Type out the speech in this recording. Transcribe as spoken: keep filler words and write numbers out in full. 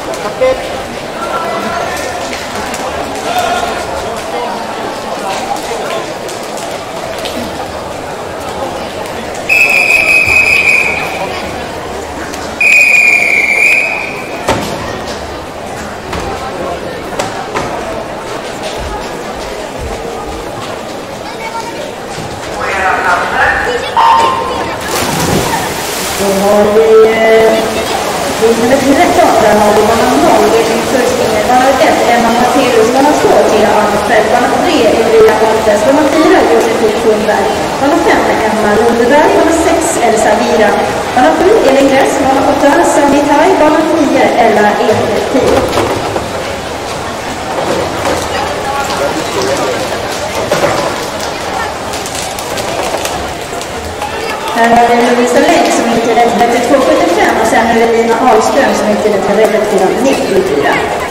Då har vi nummer tretton, har vi banan noll, ledning för springer. Banan ett, Emma Matteus, banan två, Tina Arnfeldt, banan tre, Emilia Montes, banan fyra, Josefin Sundberg, banan fem, Emma Lundeberg, banan sex, Elsa Vira, banan sju, Elin Gress, banan åtta, Sami Tai, banan nio, Ella Ekeltid. Här har vi Lovisa Lägg som är tiden trettiotvå sjuttiofem och sen har vi Lina Ahlström som är tiden trettiotvå nittiofyra.